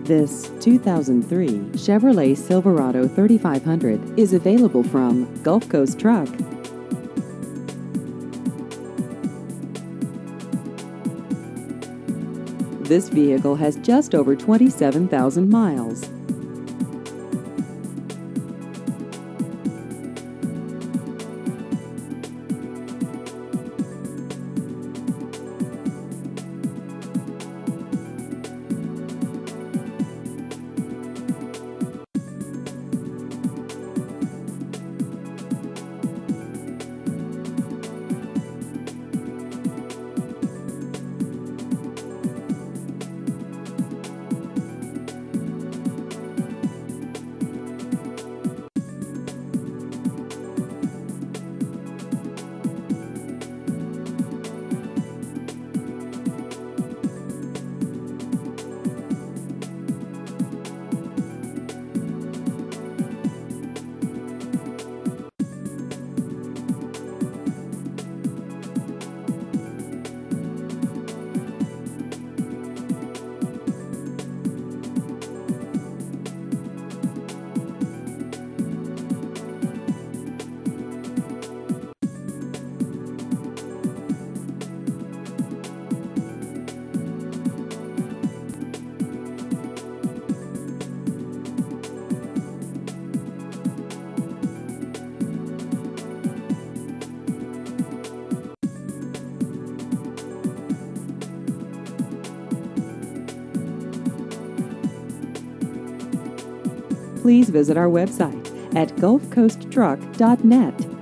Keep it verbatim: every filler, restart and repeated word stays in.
This two thousand three Chevrolet Silverado thirty-five hundred is available from Gulf Coast Truck. This vehicle has just over twenty-seven thousand miles. Please visit our website at gulf coast truck dot net.